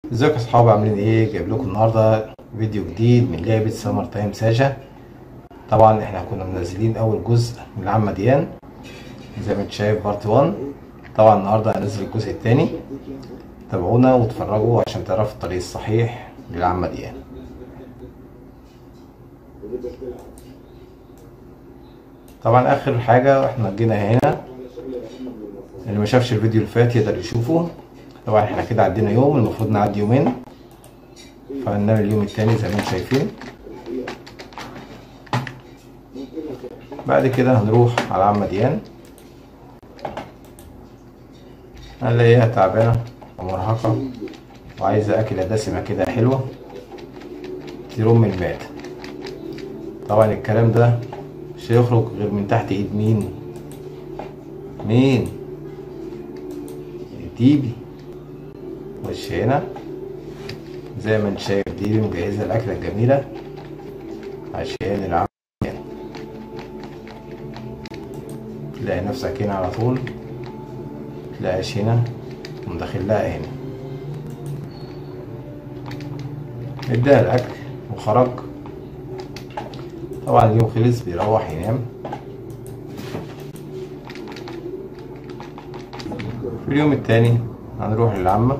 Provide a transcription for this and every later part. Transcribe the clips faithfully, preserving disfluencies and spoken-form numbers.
ازيكم يا صحابي، عاملين ايه؟ جايب لكم النهارده فيديو جديد من لعبه سمر تايم ساجا. طبعا احنا كنا منزلين اول جزء من العم ديان زي ما انت شايف بارت واحد. طبعا النهارده هننزل الجزء الثاني. تابعونا واتفرجوا عشان تعرفوا الطريق الصحيح للعم ديان. طبعا اخر حاجه احنا جينا هنا، اللي ما شافش الفيديو اللي فات يقدر يشوفه. طبعا احنا كده عدينا يوم، المفروض نعدي يومين، فهننام اليوم التاني زي ما انتم شايفين. بعد كده هنروح على عم ديان، هنلاقيها تعبانه ومرهقه وعايزه اكله دسمه كده حلوه ترم المعده. طبعا الكلام ده مش هيخرج غير من تحت ايد مين؟ مين؟ ديبي. وش هنا زي ما انت شايف ديبي مجهزه الاكله الجميله عشان العم. تلاقي نفسك هنا على طول، تلاقيش هنا ومدخل لها هنا. اداها الاكل وخرج. طبعا اليوم خلص، بيروح ينام. في اليوم التاني هنروح للعمة.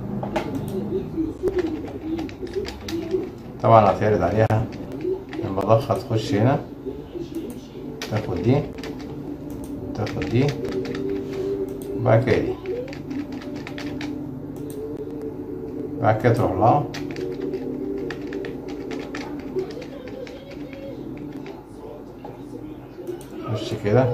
طبعا هتعرض عليها المضخة، تخش هنا تاخد دي تاخد دي بعد كده دي، بعد كده تروح لها خش كده.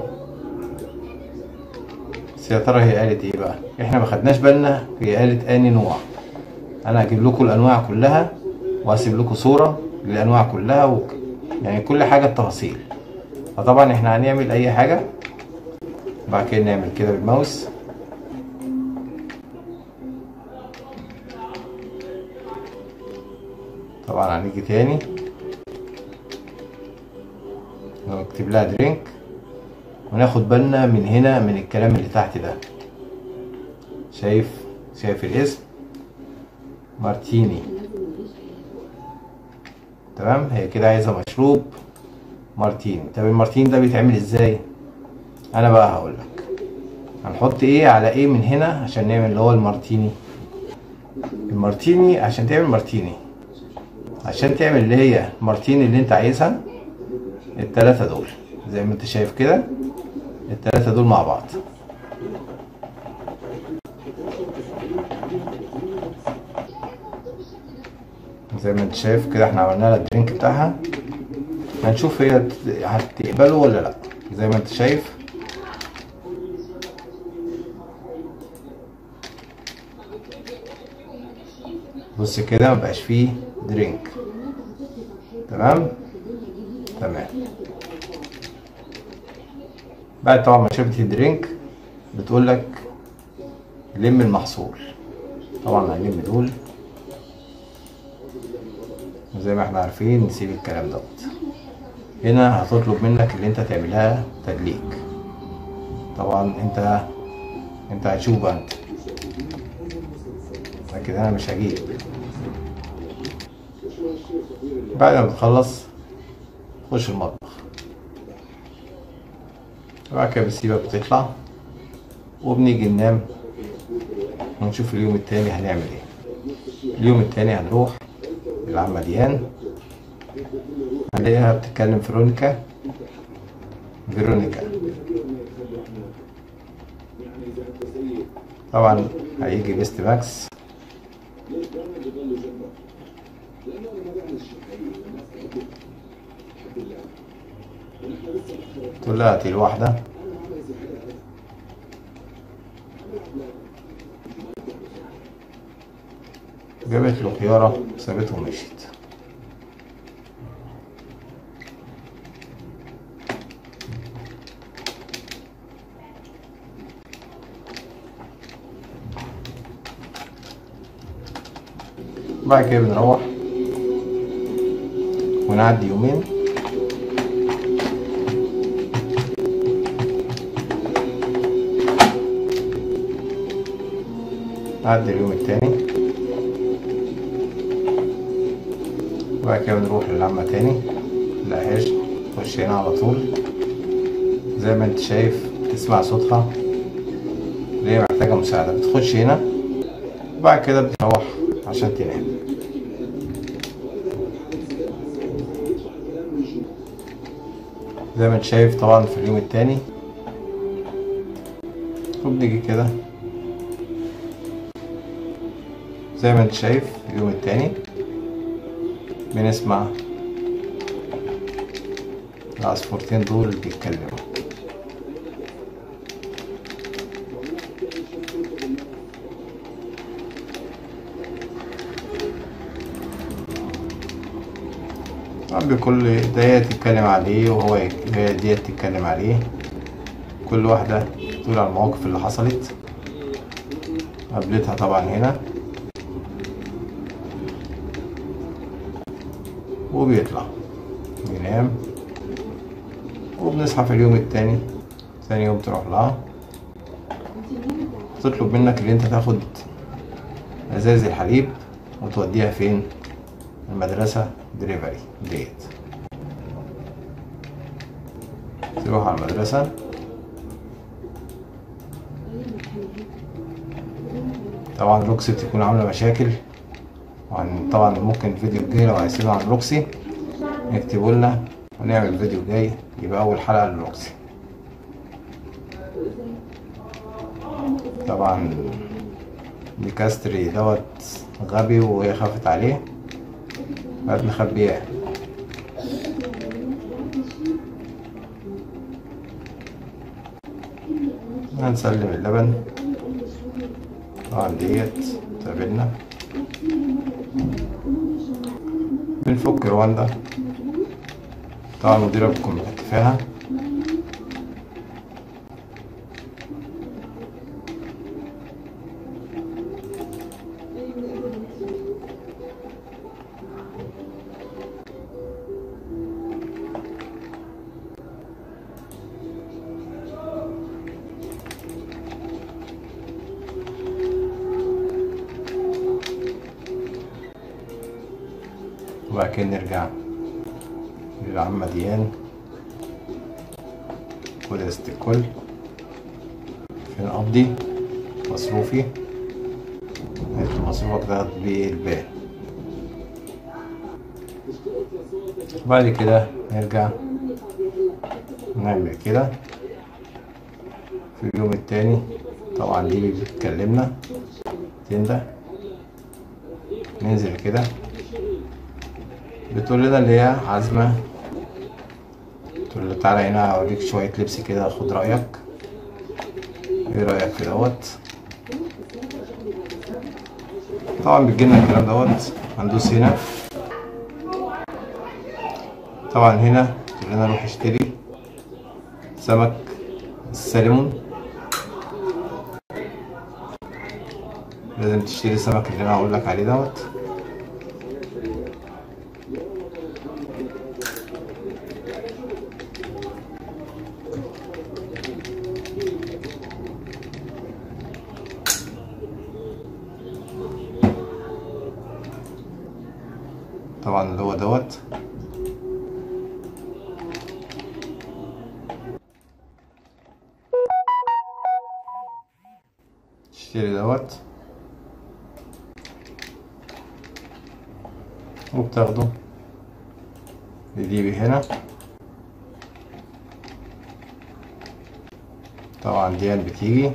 بس يا ترى هي قالت ايه بقى؟ احنا ما خدناش بالنا هي قالت اني نوع. انا هجيب لكم الانواع كلها وهسيب لكم صورة للانواع كلها و... يعني كل حاجة التفاصيل. فطبعا احنا هنعمل اي حاجة، بعد كده نعمل كده بالماوس. طبعا هنيجي تاني نكتب لها درينك، وناخد بالنا من هنا من الكلام اللي تحت ده. شايف شايف الاسم مارتيني. تمام، هي كده عايزه مشروب مارتيني. طب المارتيني ده بيتعمل ازاي؟ انا بقى هقولك هنحط ايه على ايه من هنا عشان نعمل اللي هو المارتيني. المارتيني عشان تعمل مارتيني، عشان تعمل اللي هي مارتيني اللي انت عايزها، التلاتة دول زي ما انت شايف كده، التلاتة دول مع بعض. زي ما انت شايف كده احنا عملنا لها الدرينك بتاعها. هنشوف هي هتقبله ولا لا. زي ما انت شايف بص كده مبقاش فيه درينك. تمام تمام. بعد طبعا ما شربت الدرينك بتقولك لم المحصول. طبعا هنلم دول وزي ما احنا عارفين نسيب الكلام دوت. هنا هتطلب منك اللي انت تعملها تدليك. طبعا انت انت هتشوف بقى انت، لكن انا مش هجيب. بعد ما بتخلص خش المطبخ، بعد كده بتسيبك بتطلع، وبنيجي ننام ونشوف اليوم التاني هنعمل ايه. اليوم التاني هنروح للعمة ديان، هنلاقيها بتتكلم فيرونيكا فيرونيكا. طبعا هيجي بيست ماكس، تقول لها هاتي الواحدة. جابت له خيارة وسابته ومشيت. بعد كده بنروح ونعدي يومين. نعدي اليوم التاني وبعد كده بنروح للعمة تاني، ملقاهاش، نخش هنا على طول. زي ما انت شايف تسمع صوتها اللي هي محتاجة مساعدة، بتخش هنا وبعد كده بتروح عشان تنام. زي ما انت شايف طبعا في اليوم التاني وبنيجي كده زي ما انت شايف اليوم التاني بنسمع العصفورتين دول بيتكلموا. بكل دية تتكلم عليه وهو هي ديت تتكلم عليه، كل واحدة تقول على المواقف اللي حصلت قابلتها طبعا هنا، وبيطلع بينام وبنصحى في اليوم التاني. ثاني يوم تروح لها تطلب منك اللي انت تاخد ازاز الحليب وتوديها فين؟ المدرسة دليفري ديت. تروح على المدرسة طبعا روكسي بتكون عاملة مشاكل، وعن طبعا ممكن الفيديو الجاي لو عايزينه عن روكسي يكتبوا لنا ونعمل فيديو جاي يبقى أول حلقة لروكسي. طبعا نيكاستري دوت غبي وهي خافت عليه بقت مخبياه. هنسلم اللبن طبعا ديت تقابلنا، بنفك رواندا طبعا المديرة بتكون مكتفاها. وبعد كده نرجع للعمة ديان. خد يا ست الكل، فين قبضي مصروفي؟ قلت مصروفك ده بالباقي. بعد كده نرجع نعمل كده في اليوم التاني. طبعا دي بتكلمنا تنده، ننزل كده بتقول لنا اللي هي عازمة، تقول له تعالى هنا اوريك شوية لبس كده خد رأيك، ايه رأيك في دوت؟ طبعا بتجيلنا الكلام دوت هندوس هنا. طبعا هنا تقول لنا روح اشتري سمك السلمون، لازم تشتري السمك اللي انا هقولك عليه دوت. طبعا اللي هو دوت تشتري دوت وبتاخده بتجيبي هنا. طبعا ديان بتيجي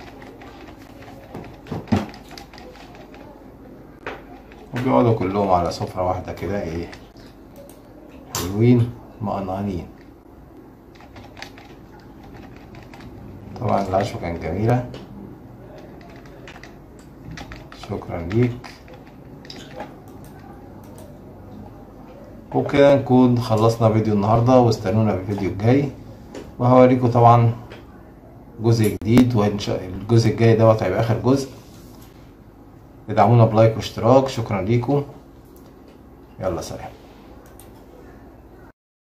وبيقعدوا كلهم على سفرة واحدة كده ايه حلوين مقنعين. طبعا العشوة كانت جميلة، شكرا ليك. وبكده نكون خلصنا فيديو النهاردة، واستنونا في الفيديو الجاي وهوريكم طبعا جزء جديد، والجزء الجاي دوت هيبقى اخر جزء. ادعمونا بلايك واشتراك، شكرا ليكم، يلا سلام.